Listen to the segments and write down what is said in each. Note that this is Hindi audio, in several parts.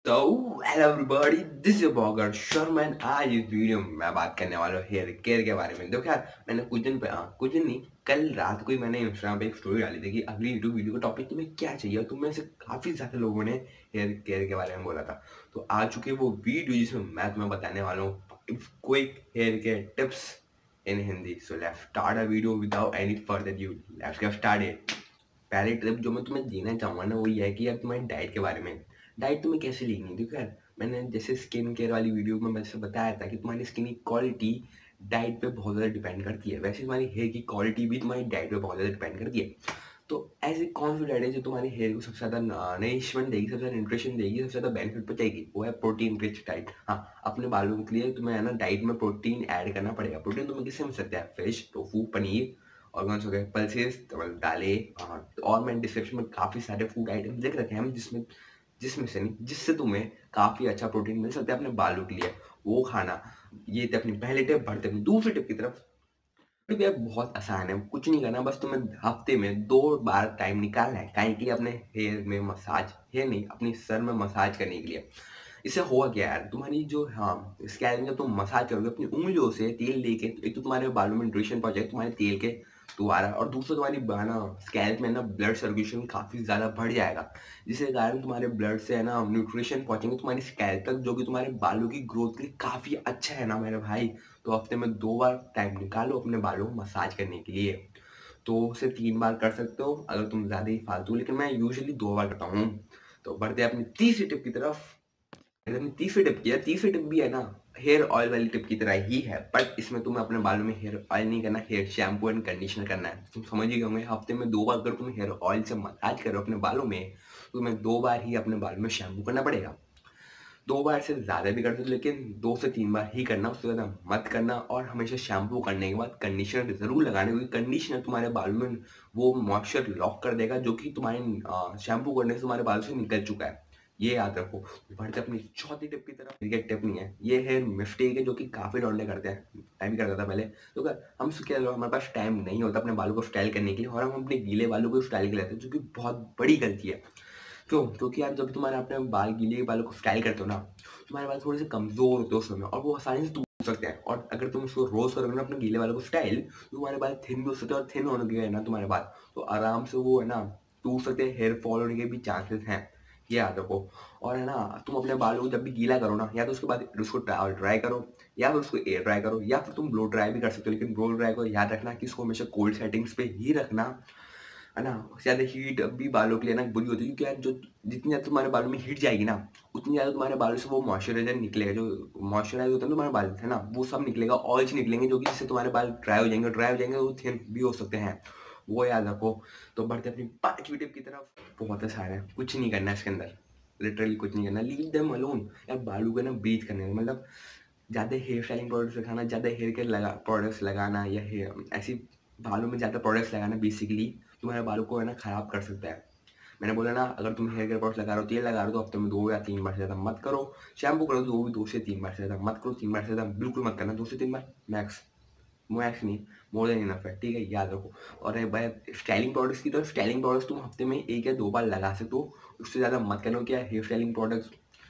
तो hello everybody, this is blogger Sharma and आज इस वीडियो में मैं बात करने वाला हूँ हेयर केयर के बारे में। देखो यार, मैंने कुछ दिन नहीं, कल रात को ही मैंने इंस्टाग्राम पे एक स्टोरी डाली थी कि अगली यूट्यूब वीडियो का टॉपिक तुम्हें क्या चाहिए, और तुम्हें से काफ़ी ज़्यादा लोगों ने हेयर केयर के बारे में बोला था। तो आ चुके वो वीडियो जिसमें मैं तुम्हें बताने वाला हूँ quick hair care tips in Hindi. So let's start a video without any further due. Let's get started. पहली टिप जो मैं तुम्हें देना चाहूँगा ना, वो ये है कि यार तुम्हारी डाइट के बारे में। डाइट तुम्हें कैसे लेनी है? देखो यार, मैंने जैसे स्किन केयर वाली वीडियो में मैंने बताया था कि तुम्हारी स्किन की क्वालिटी डाइट पे बहुत ज़्यादा डिपेंड करती है, वैसे तुम्हारी हेयर की क्वालिटी भी तुम्हारी डाइट पे बहुत ज़्यादा डिपेंड करती है। तो ऐसी कौन सी डाइट है जो तुम्हारे हेयर को सबसे ज़्यादा नरिशमेंट देगी, सबसे ज़्यादा न्यूट्रिशन देगी, सबसे ज़्यादा बेनिफिट पहुंचाएगी? वो है प्रोटीन रिच डाइट। हाँ, अपने बालों के लिए तुम्हें है ना डाइट में प्रोटीन ऐड करना पड़ेगा। प्रोटीन तुम्हें किससे मिल सकता है? फिश, टोफू, पनीर, ऑर्गन्स हो गए, पल्सेस, दालें। और मैंने डिस्क्रिप्शन में काफ़ी सारे फूड आइटम लिख रखे हैं जिसमें जिसमें से नहीं जिससे तुम्हें काफ़ी अच्छा प्रोटीन मिल सकता है अपने बालों के लिए, वो खाना। ये थे अपनी पहली टिप। बढ़ते अपनी दूसरी टिप की तरफ। टिप यार बहुत आसान है, कुछ नहीं करना, बस तुम्हें हफ्ते में 2 बार टाइम निकालना है काहे के लिए? अपने हेयर में मसाज, हेयर नहीं, अपनी सर में मसाज करने के लिए। इससे होगा क्या यार, तुम्हारी जो स्कैल्प में जब तुम मसाज करोगे अपनी उंगलियों से तेल लेके, तो एक तो तुम्हारे बालों में न्यूट्रिशन पहुंचेगा तुम्हारे तेल के द्वारा, और दूसरा तुम्हारी ना स्कैल्प में ना ब्लड सर्कुलेशन काफ़ी ज़्यादा बढ़ जाएगा, जिसके कारण तुम्हारे ब्लड से है ना न्यूट्रिशन पहुंचेंगे तुम्हारी स्कैल्प तक, जो कि तुम्हारे बालों की ग्रोथ के लिए काफ़ी अच्छा है ना मेरे भाई। तो हफ्ते में 2 बार टाइम निकालो अपने बालों को मसाज करने के लिए। 2 से 3 बार कर सकते हो अगर तुम ज़्यादा ही फालतू, लेकिन मैं यूजुअली 2 बार करता हूँ। तो बढ़ते हैं अपनी तीसरी टिप की तरफ। अगर हमने तीसरी टिप किया, तीसरी टिप भी है ना हेयर ऑयल वाली टिप की तरह ही है, बट इसमें तुम्हें अपने बालों में हेयर ऑयल नहीं करना, हेयर शैम्पू एंड कंडीशनर करना है। तुम समझ ही गए होंगे, हफ्ते में 2 बार अगर तुम हेयर ऑयल से मसाज करो अपने बालों में, तो तुम्हें 2 बार ही अपने बालों में शैम्पू करना पड़ेगा। 2 बार से ज़्यादा भी कर सकते हो, लेकिन 2 से 3 बार ही करना, उससे ज़्यादा मत करना। और हमेशा शैम्पू करने के बाद कंडीशनर ज़रूर लगाना, क्योंकि कंडीशनर तुम्हारे बालों में वो मॉइस्चर लॉक कर देगा जो कि तुम्हारे शैम्पू करने से तुम्हारे बालों से निकल चुका है। ये याद रखो। बढ़ते अपनी चौथी टिप की तरफ। ये टिप नहीं है, ये है मिस्टेक है जो कि काफ़ी लौंडे करते हैं। मैं भी करता था पहले। तो क्या हम क्या, हमारे पास टाइम नहीं होता अपने बालों को स्टाइल करने के लिए, और हम अपने गीले बालों को स्टाइल कर लेते हैं, जो कि बहुत बड़ी गलती है। क्यों? क्योंकि यार जब तुम्हारे अपने बाल गीले बालों को स्टाइल करते हो ना, तुम्हारे बाल थोड़े से कमज़ोर होते हैं उस समय, और वो आसानी से टूट सकते हैं। और अगर तुम उसको रोज़ करोगे ना अपने गीले बालों को स्टाइल, तो तुम्हारे बाल थिन भी हो सकते हैं, और थिन होने के ना तुम्हारे बाल तो आराम से वो है ना टूट सकते हैं, हेयर फॉल होने के भी चांसेस हैं। ये याद रखो। और है ना, तुम अपने बालों को जब भी गीला करो ना, या तो उसके बाद उसको ड्राई करो, या फिर उसको एयर ड्राई करो, या फिर तुम ब्लो ड्राई भी कर सकते हो। लेकिन ब्लो ड्राई को याद रखना कि इसको हमेशा कोल्ड सेटिंग्स पे ही रखना, है ना। ज़्यादा हीट भी बालों के लिए ना बुरी होती है, क्योंकि यार जो जितनी ज़्यादा तुम्हारे बालों में हीट जाएगी ना, उतनी ज़्यादा तुम्हारे बालों से वो मॉइस्चराइज़र निकलेगा, जो मॉइस्चराइज़र होता है ना तुम्हारे बाल से ना, वो सब निकलेगा, ऑयल्स निकलेंगे, जो कि जिससे तुम्हारे बाल ड्राई हो जाएंगे, और ड्राई हो जाएंगे तो वो थिन भी हो सकते हैं। वो याद रखो। तो बढ़ते अपनी 5वीं टिप की तरफ। बहुत आसान है, कुछ नहीं करना है इसके अंदर, लिटरली कुछ नहीं करना। Leave them alone. यार बालों को ना ब्रीथ करने दो, मतलब ज़्यादा हेयर स्टाइलिंग प्रोडक्ट्स लगाना, ज़्यादा हेयर के प्रोडक्ट्स लगाना, या हेयर ऐसी बालों में ज़्यादा प्रोडक्ट्स लगाना बेसिकली तुम्हारे बालों को है ना ख़राब कर सकता है। मैंने बोला ना, अगर तुम हेयर केयर प्रोडक्ट्स लगा रहे हो, तेल लगा रहे हो, तो हफ्ते में 2 या 3 बार से ज़्यादा मत करो। शैम्पू करो तो वो भी 2 से 3 बार से ज़्यादा मत करो। 3 बार से ज़्यादा बिल्कुल मत करना, 2 से 3 बार मैक्स। मैक्स नहीं, मोर देन इनफ है, ठीक है, याद रखो। और रही बात स्टाइलिंग प्रोडक्ट्स की, तो स्टाइलिंग प्रोडक्ट्स तुम हफ्ते में 1 या 2 बार लगा सकते हो, उससे ज़्यादा मत करना। क्या हेयर स्टाइलिंग प्रोडक्ट्स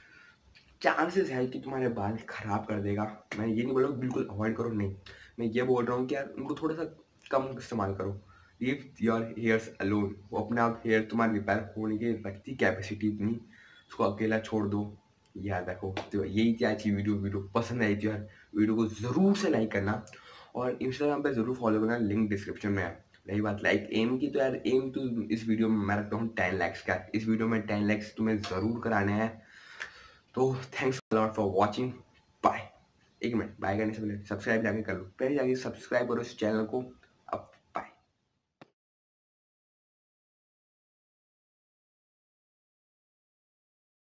चांसेस है कि तुम्हारे बाल खराब कर देगा। मैं ये नहीं बोल रहा हूँ बिल्कुल अवॉइड करो, नहीं, मैं ये बोल रहा हूँ कि यार उनको थोड़ा सा कम इस्तेमाल करो। Leave your hairs alone. वो अपने आप हेयर तुम्हारे रिपेयर होने की रखती कैपेसिटी इतनी, उसको अकेला छोड़ दो। याद रखो। तो यही थी आज की वीडियो पसंद आई थी यार, वीडियो को ज़रूर से लाइक करना, और इंस्टाग्राम पे ज़रूर फॉलो करना, लिंक डिस्क्रिप्शन में है। रही बात लाइक एम की, तो यार एम तो इस वीडियो में मैं रखता हूँ 10 lakhs का। इस वीडियो में 10 lakhs तुम्हें ज़रूर कराने हैं। तो thanks a lot for watching. Bye. 1 मिनट, बाय करने से पहले सब्सक्राइब जाके कर लो, पहले जाके सब्सक्राइब करो इस चैनल को।